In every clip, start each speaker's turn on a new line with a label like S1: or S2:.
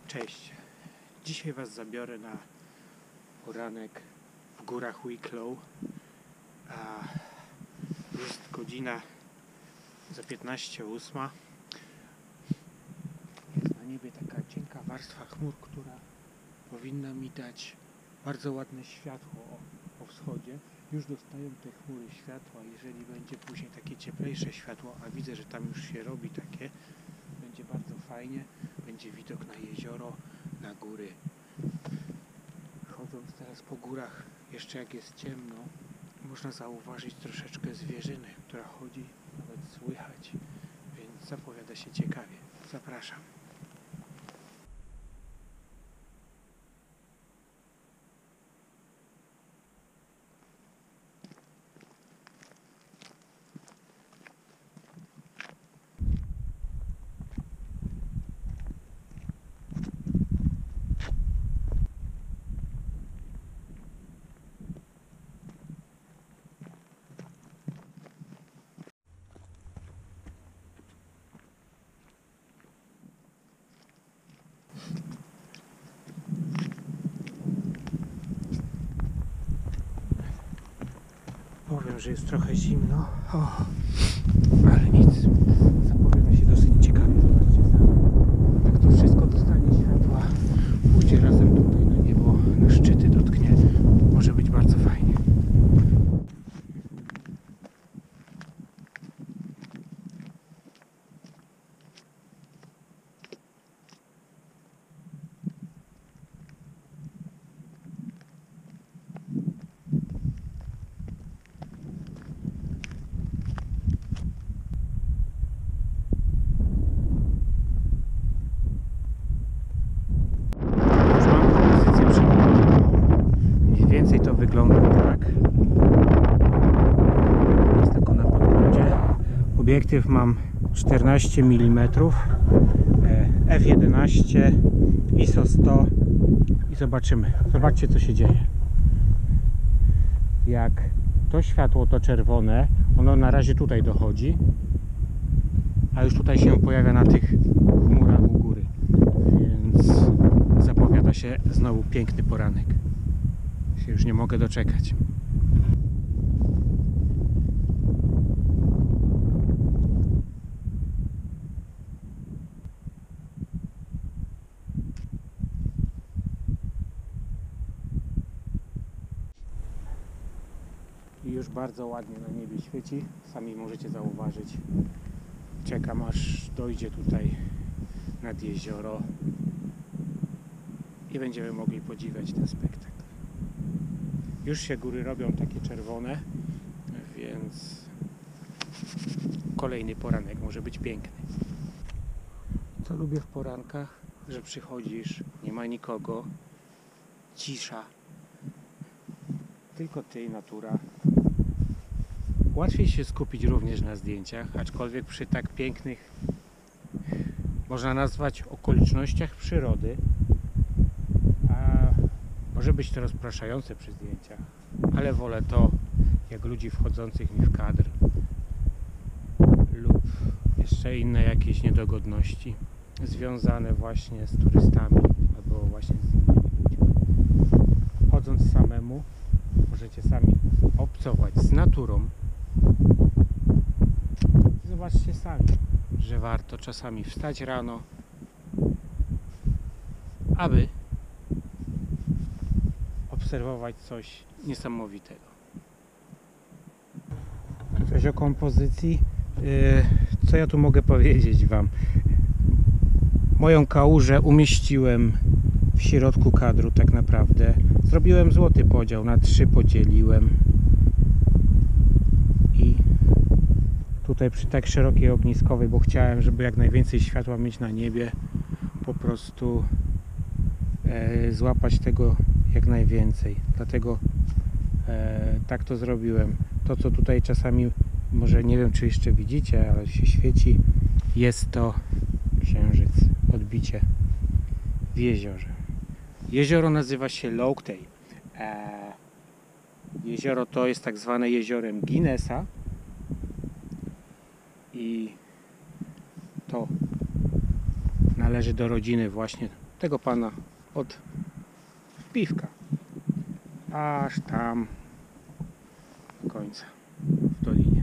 S1: Cześć, dzisiaj Was zabiorę na poranek w górach Wicklow. Jest godzina za 15:08. Jest na niebie taka cienka warstwa chmur, która powinna mi dać bardzo ładne światło o wschodzie. Już dostają te chmury światła. Jeżeli będzie później takie cieplejsze światło, a widzę, że tam już się robi takie, będzie bardzo fajnie. Będzie widok na jezioro, na góry. Chodząc teraz po górach, jeszcze jak jest ciemno, można zauważyć troszeczkę zwierzyny, która chodzi, nawet słychać, więc zapowiada się ciekawie. Zapraszam. Powiem, że jest trochę zimno, ale nic. Zapowiada się dosyć ciekawie. Zobaczcie sami, jak to wszystko dostanie światła, pójdzie razem tutaj na niebo, na szczyty dotknie. Może być bardzo fajnie. To wygląda tak. Jest tak na podglądzie. Obiektyw mam 14 mm, f11, ISO 100 i zobaczymy. Zobaczcie, co się dzieje. Jak to światło, to czerwone, ono na razie tutaj dochodzi, a już tutaj się pojawia na tych chmurach u góry, więc zapowiada się znowu piękny poranek. Już nie mogę doczekać. I już bardzo ładnie na niebie świeci. Sami możecie zauważyć. Czekam, aż dojdzie tutaj nad jezioro i będziemy mogli podziwiać ten spektakl. Już się góry robią takie czerwone, więc kolejny poranek może być piękny. Co lubię w porankach? Że przychodzisz, nie ma nikogo, cisza, tylko ty i natura. Łatwiej się skupić również na zdjęciach, aczkolwiek przy tak pięknych, można nazwać, okolicznościach przyrody, może być to rozpraszające przy zdjęciach, ale wolę to, jak ludzi wchodzących mi w kadr lub jeszcze inne jakieś niedogodności związane właśnie z turystami albo właśnie z innymi ludźmi. Chodząc samemu, możecie sami obcować z naturą. Zobaczcie sami, że warto czasami wstać rano, aby obserwować coś niesamowitego. Coś o kompozycji. Co ja tu mogę powiedzieć Wam? Moją kałużę umieściłem w środku kadru tak naprawdę. Zrobiłem złoty podział, na 3 podzieliłem. I tutaj przy tak szerokiej ogniskowej, bo chciałem, żeby jak najwięcej światła mieć na niebie, po prostu złapać tego jak najwięcej, dlatego tak to zrobiłem. To, co tutaj czasami, może nie wiem, czy jeszcze widzicie, ale się świeci, jest to księżyc, odbicie w jeziorze. Jezioro nazywa się Loughtay. Jezioro to jest tak zwane jeziorem Guinnessa i to na należy do rodziny właśnie tego pana od piwka. Aż tam do końca w dolinie.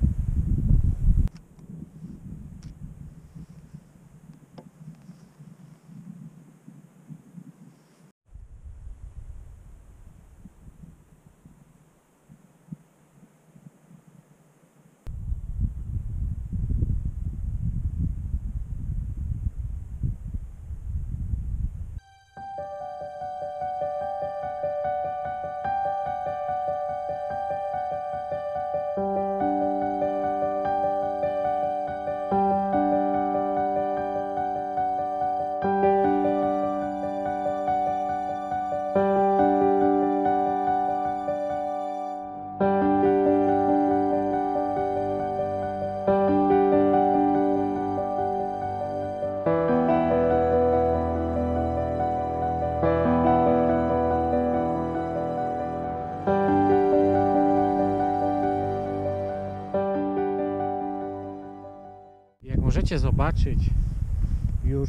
S1: Możecie zobaczyć, już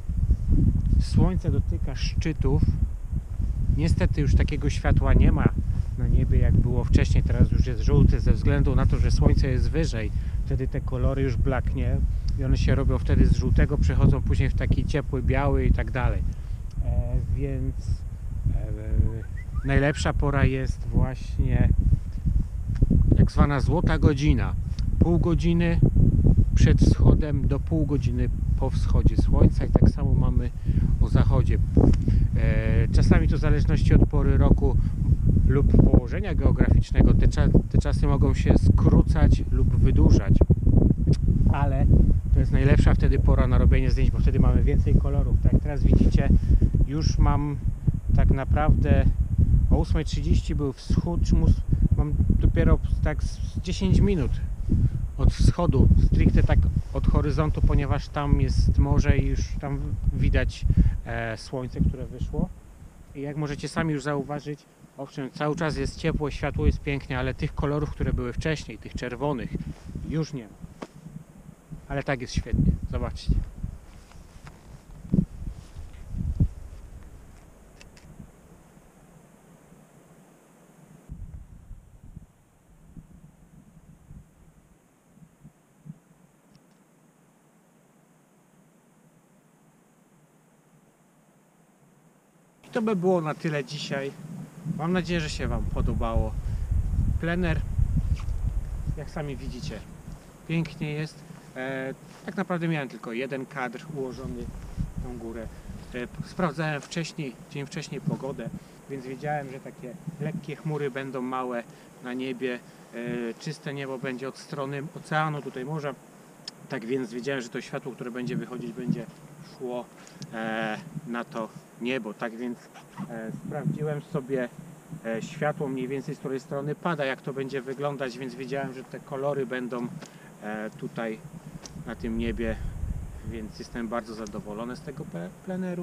S1: słońce dotyka szczytów. Niestety już takiego światła nie ma na niebie jak było wcześniej. Teraz już jest żółty ze względu na to, że słońce jest wyżej. Wtedy te kolory już blaknie i one się robią wtedy z żółtego, przechodzą później w taki ciepły, biały i tak dalej. Więc najlepsza pora jest właśnie tak zwana złota godzina. Pół godziny przed wschodem do pół godziny po wschodzie słońca i tak samo mamy o zachodzie. Czasami to w zależności od pory roku lub położenia geograficznego te czasy mogą się skrócać lub wydłużać, ale to jest najlepsza wtedy pora na robienie zdjęć, bo wtedy mamy więcej kolorów. Tak jak teraz widzicie, już mam tak naprawdę o 8:30 był wschód, mam dopiero tak z 10 minut od wschodu, stricte tak od horyzontu, ponieważ tam jest morze i już tam widać słońce, które wyszło. I jak możecie sami już zauważyć, owszem, cały czas jest ciepło, światło jest pięknie, ale tych kolorów, które były wcześniej, tych czerwonych, już nie ma. Ale tak jest świetnie, zobaczcie. To by było na tyle dzisiaj. Mam nadzieję, że się Wam podobało. Plener, jak sami widzicie, pięknie jest. Tak naprawdę miałem tylko jeden kadr ułożony w tą górę. Sprawdzałem dzień wcześniej pogodę, więc wiedziałem, że takie lekkie chmury będą małe na niebie. Czyste niebo będzie od strony oceanu, tutaj morza. Tak więc wiedziałem, że to światło, które będzie wychodzić, będzie szło na to niebo. Tak więc sprawdziłem sobie światło mniej więcej z której strony pada, jak to będzie wyglądać, więc wiedziałem, że te kolory będą tutaj na tym niebie, więc jestem bardzo zadowolony z tego pleneru.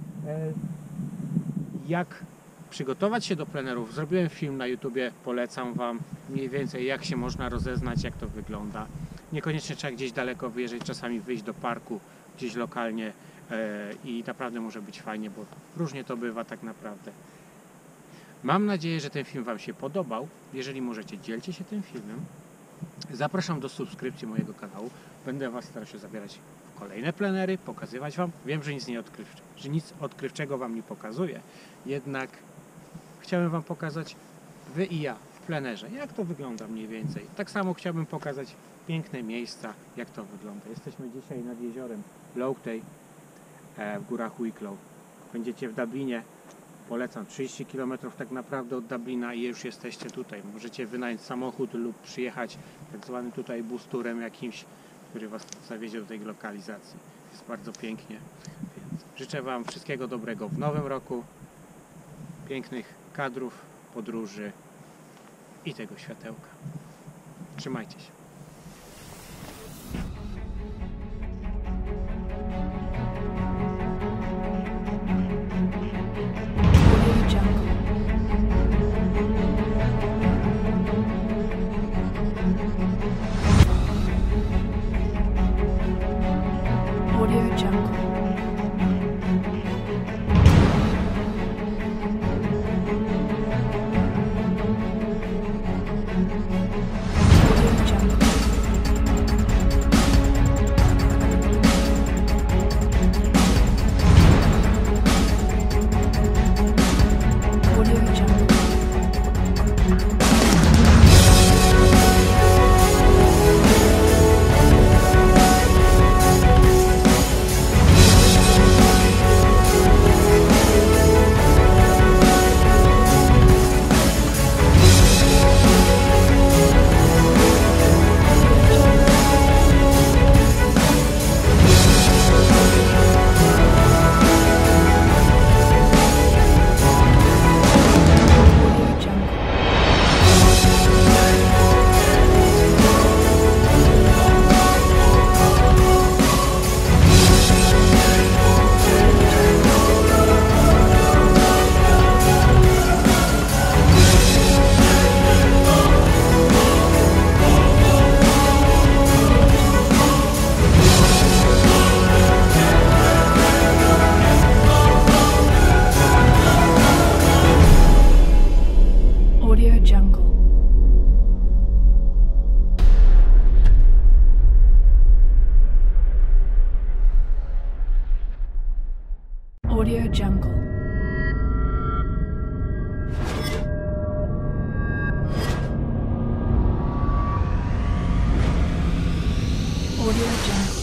S1: Jak przygotować się do plenerów? Zrobiłem film na YouTubie, polecam Wam mniej więcej jak się można rozeznać, jak to wygląda. Niekoniecznie trzeba gdzieś daleko wyjeżdżać, czasami wyjść do parku gdzieś lokalnie i naprawdę może być fajnie, bo różnie to bywa tak naprawdę. Mam nadzieję, że ten film Wam się podobał. Jeżeli możecie, dzielcie się tym filmem. Zapraszam do subskrypcji mojego kanału. Będę Was starał się zabierać w kolejne plenery, pokazywać Wam. Wiem, że nic odkrywczego Wam nie pokazuję, jednak chciałem Wam pokazać Wy i ja w plenerze, jak to wygląda mniej więcej. Tak samo chciałbym pokazać piękne miejsca, jak to wygląda. Jesteśmy dzisiaj nad jeziorem Loughtey w górach Wicklow. Będziecie w Dublinie. Polecam, 30 km tak naprawdę od Dublina i już jesteście tutaj. Możecie wynająć samochód lub przyjechać tak zwanym tutaj bus-turem jakimś, który Was zawiezie do tej lokalizacji. Jest bardzo pięknie. Więc życzę Wam wszystkiego dobrego w nowym roku, pięknych kadrów, podróży i tego światełka. Trzymajcie się.
S2: Audio Jungle. Audio Jungle. Audio Jungle.